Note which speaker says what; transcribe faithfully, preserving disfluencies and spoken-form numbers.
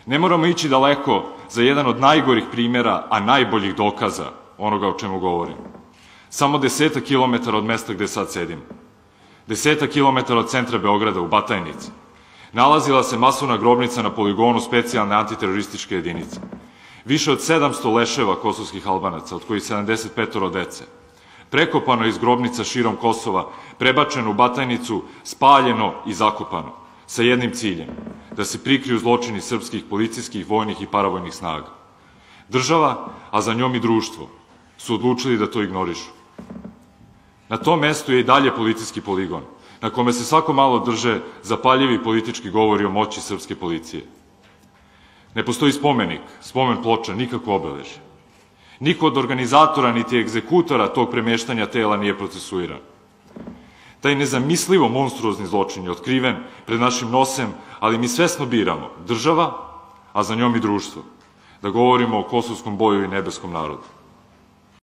Speaker 1: Ne moramo ići daleko za jedan od najgorih primjera, a najboljih dokaza onoga o čemu govorim. Samo desetak kilometara od mesta gde sad sedim. Desetak kilometara od centra Beograda u Batajnici. Nalazila se masovna grobnica na poligonu specijalne antiterorističke jedinice. Više od sedamsto leševa kosovskih Albanaca, od kojih sedamdeset petoro dece. Prekopano iz grobnica širom Kosova, prebačeno u Batajnicu, spaljeno i zakopano, sa jednim ciljem, da se prikriju zločini srpskih policijskih, vojnih i paravojnih snaga. Država, a za njom i društvo, su odlučili da to ignorišu. Na tom mestu je i dalje policijski poligon, na kome se svako malo drže zapaljivi politički govori o moći srpske policije. Ne postoji spomenik, spomen ploča, nikakvo obeležje. Niko od organizatora niti egzekutora tog premeštanja tela nije procesuiran. Taj nezamislivo monstruozni zločin je otkriven pred našim nosem, ali mi svesno biramo država, a za njom i društvo, da govorimo o kosovskom boju i nebeskom narodu.